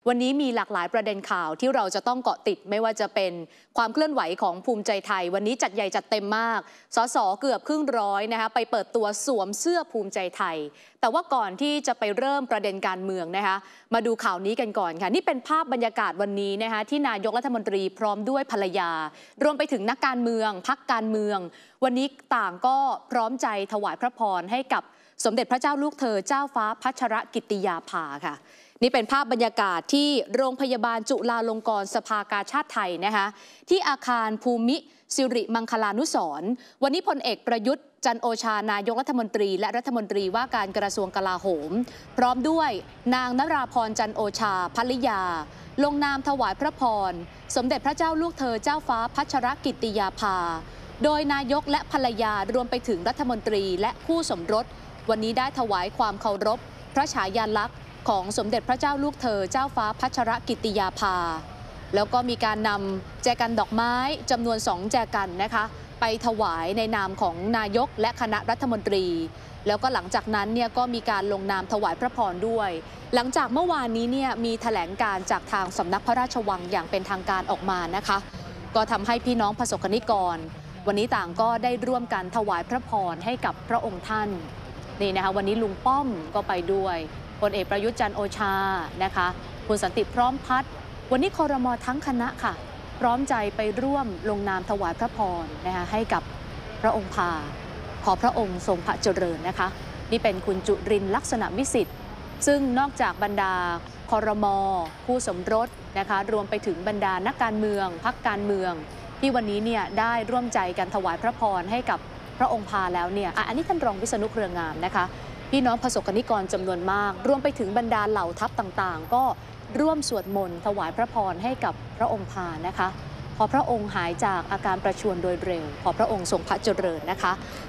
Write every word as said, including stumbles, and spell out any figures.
วันนี้มีหลากหลายประเด็นข่าวที่เราจะต้องเกาะติดไม่ว่าจะเป็นความเคลื่อนไหวของภูมิใจไทยวันนี้จัดใหญ่จัดเต็มมากสสเกือบครึ่งร้อยนะคะไปเปิดตัวสวมเสื้อภูมิใจไทยแต่ว่าก่อนที่จะไปเริ่มประเด็นการเมืองนะคะมาดูข่าวนี้กันก่อนค่ะนี่เป็นภาพบรรยากาศวันนี้นะคะที่นายกรัฐมนตรีพร้อมด้วยภรรยารวมไปถึงนักการเมืองพรรคการเมืองวันนี้ต่างก็พร้อมใจถวายพระพรให้กับสมเด็จพระเจ้าลูกเธอเจ้าฟ้าพัชรกิติยาภาค่ะนี่เป็นภาพบรรยากาศที่โรงพยาบาลจุฬาลงกรณ์สภากาชาดไทยนะคะที่อาคารภูมิสิริมังคลานุสรณ์วันนี้พลเอกประยุทธ์จันทร์โอชานายกรัฐมนตรีและรัฐมนตรีว่าการกระทรวงกลาโหมพร้อมด้วยนางนราพรจันทร์โอชาภริยาลงนามถวายพระพรสมเด็จพระเจ้าลูกเธอเจ้าฟ้าพัชรกิติยาภาโดยนายกและภรรยารวมไปถึงรัฐมนตรีและคู่สมรสวันนี้ได้ถวายความเคารพพระฉายาลักษณ์ของสมเด็จพระเจ้าลูกเธอเจ้าฟ้าพัชรกิติยาภาแล้วก็มีการนำแจกันดอกไม้จำนวนสองแจกันนะคะไปถวายในนามของนายกและคณะรัฐมนตรีแล้วก็หลังจากนั้นเนี่ยก็มีการลงนามถวายพระพรด้วยหลังจากเมื่อวานนี้เนี่ยมีแถลงการจากทางสำนักพระราชวังอย่างเป็นทางการออกมานะคะก็ทำให้พี่น้องประสบกนิกรวันนี้ต่างก็ได้ร่วมกันถวายพระพรให้กับพระองค์ท่านนี่นะคะวันนี้ลุงป้อมก็ไปด้วยพลเอกประยุทธ์จันทร์โอชานะคะคุณสันติพร้อมพัฒน์วันนี้ครม.ทั้งคณะค่ะพร้อมใจไปร่วมลงนามถวายพระพรนะคะให้กับพระองค์พาขอพระองค์ทรงพระเจริญนะคะนี่เป็นคุณจุรินทร์ลักษณะวิสิทธิ์ซึ่งนอกจากบรรดาครม.คู่สมรสนะคะรวมไปถึงบรรดานักการเมืองพรรคการเมืองที่วันนี้เนี่ยได้ร่วมใจกันถวายพระพรให้กับพระองค์พาแล้วเนี่ยอันนี้ท่านรองวิษณุเครืองามนะคะพี่น้องประสบกนิกรจำนวนมากรวมไปถึงบรรดาเหล่าทัพต่างๆก็ร่วมสวดมนต์ถวายพระพรให้กับพระองค์พานะคะขอพระองค์หายจากอาการประชวรโดยเร็วขอพระองค์ทรงพระเจริญนะคะ